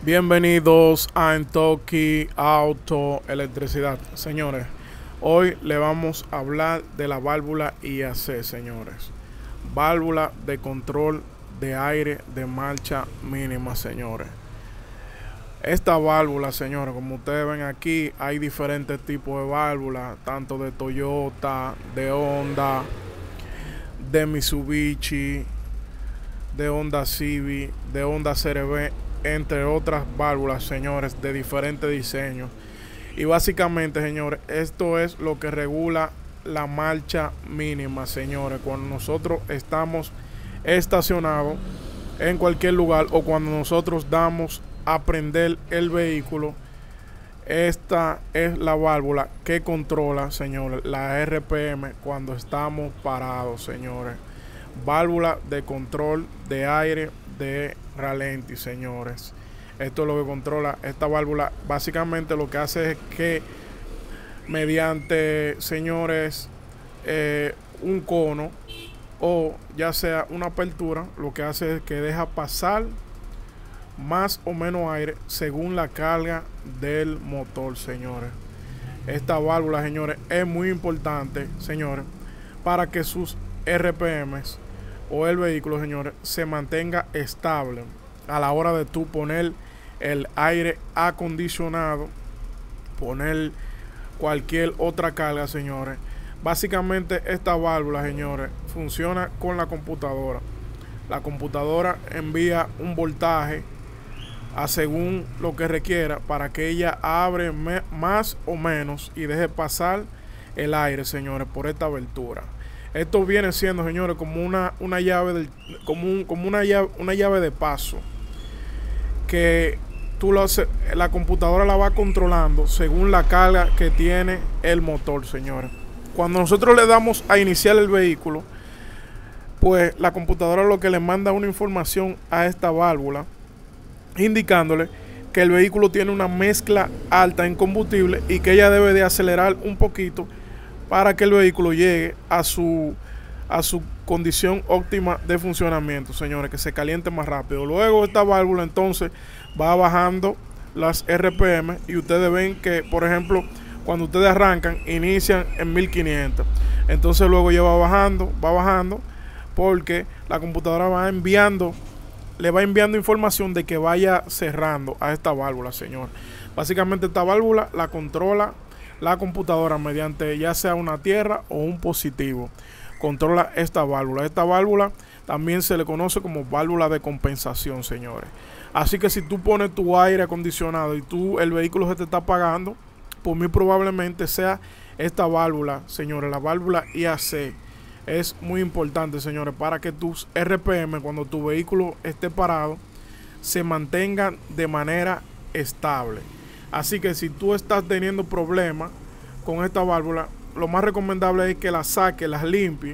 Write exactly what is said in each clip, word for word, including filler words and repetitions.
Bienvenidos a Entoki Auto Electricidad. Señores, hoy le vamos a hablar de la válvula I A C, señores. Válvula de control de aire de marcha mínima, señores. Esta válvula, señores, como ustedes ven aquí, hay diferentes tipos de válvulas, tanto de Toyota, de Honda, de Mitsubishi, de Honda Civic, de Honda C R V, entre otras válvulas, señores, de diferentes diseños. Y básicamente, señores, esto es lo que regula la marcha mínima, señores, cuando nosotros estamos estacionados en cualquier lugar o cuando nosotros damos a prender el vehículo. Esta es la válvula que controla, señores, la R P M cuando estamos parados, señores. Válvula de control de aire de ralenti, señores. Esto es lo que controla esta válvula. Básicamente lo que hace es que mediante, señores, eh, un cono o ya sea una apertura, lo que hace es que deja pasar más o menos aire según la carga del motor, señores. Esta válvula, señores, es muy importante, señores, para que sus R P Ms o el vehículo, señores, se mantenga estable a la hora de tú poner el aire acondicionado, poner cualquier otra carga, señores. Básicamente esta válvula, señores, funciona con la computadora. La computadora envía un voltaje a según lo que requiera para que ella abre más o menos y deje pasar el aire, señores, por esta abertura. Esto viene siendo, señores, como una, una llave del, como, un, como una llave, una llave de paso que tú lo haces, la computadora la va controlando según la carga que tiene el motor, señores. Cuando nosotros le damos a iniciar el vehículo, pues la computadora lo que le manda una información a esta válvula indicándole que el vehículo tiene una mezcla alta en combustible y que ella debe de acelerar un poquito para que el vehículo llegue a su, a su condición óptima de funcionamiento, señores, que se caliente más rápido. Luego esta válvula entonces va bajando las R P M y ustedes ven que, por ejemplo, cuando ustedes arrancan, inician en mil quinientos. Entonces luego ya va bajando, va bajando, porque la computadora va enviando, le va enviando información de que vaya cerrando a esta válvula, señor. Básicamente esta válvula la controla la computadora mediante ya sea una tierra o un positivo. Controla esta válvula. Esta válvula también se le conoce como válvula de compensación, señores. Así que si tú pones tu aire acondicionado y tú el vehículo se te está apagando, pues muy probablemente sea esta válvula, señores, la válvula I A C. Es muy importante, señores, para que tus R P M, cuando tu vehículo esté parado, se mantengan de manera estable. Así que si tú estás teniendo problemas con esta válvula, lo más recomendable es que la saque, las limpie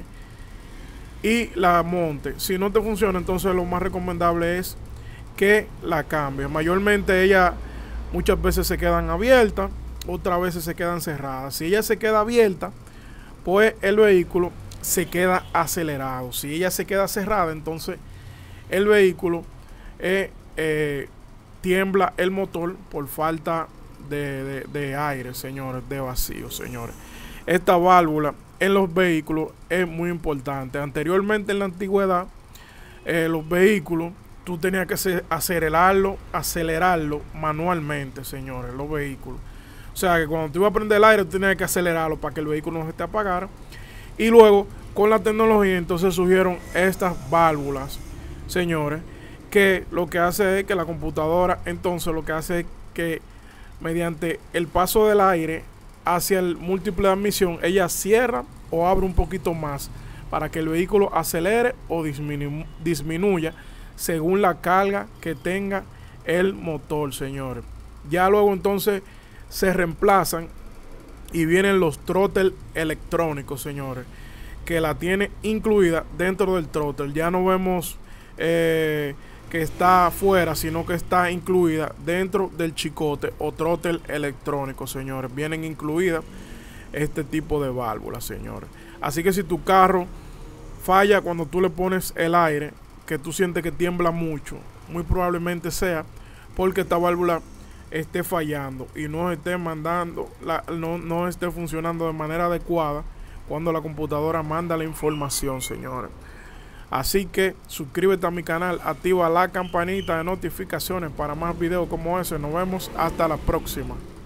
y la monte. Si no te funciona, entonces lo más recomendable es que la cambie. Mayormente ellas muchas veces se quedan abiertas, otras veces se quedan cerradas. Si ella se queda abierta, pues el vehículo se queda acelerado. Si ella se queda cerrada, entonces el vehículo eh, eh, tiembla el motor por falta de, de, de aire, señores, de vacío, señores. Esta válvula en los vehículos es muy importante. Anteriormente, en la antigüedad, eh, los vehículos tú tenías que acelerarlo, acelerarlo manualmente, señores, los vehículos. O sea que cuando tú ibas a prender el aire, tú tenías que acelerarlo para que el vehículo no se te apagara. Y luego, con la tecnología, entonces surgieron estas válvulas, señores, que lo que hace es que la computadora entonces lo que hace es que mediante el paso del aire hacia el múltiple de admisión, ella cierra o abre un poquito más para que el vehículo acelere o disminu disminuya según la carga que tenga el motor, señores. Ya luego entonces se reemplazan y vienen los throttle electrónicos, señores, que la tiene incluida dentro del throttle. Ya no vemos eh, que está afuera, sino que está incluida dentro del chicote o throttle electrónico, señores. Vienen incluidas este tipo de válvulas, señores. Así que si tu carro falla cuando tú le pones el aire, que tú sientes que tiembla mucho, muy probablemente sea porque esta válvula esté fallando y no esté mandando la, no, no esté funcionando de manera adecuada cuando la computadora manda la información, señores. Así que suscríbete a mi canal, activa la campanita de notificaciones para más videos como ese. Nos vemos hasta la próxima.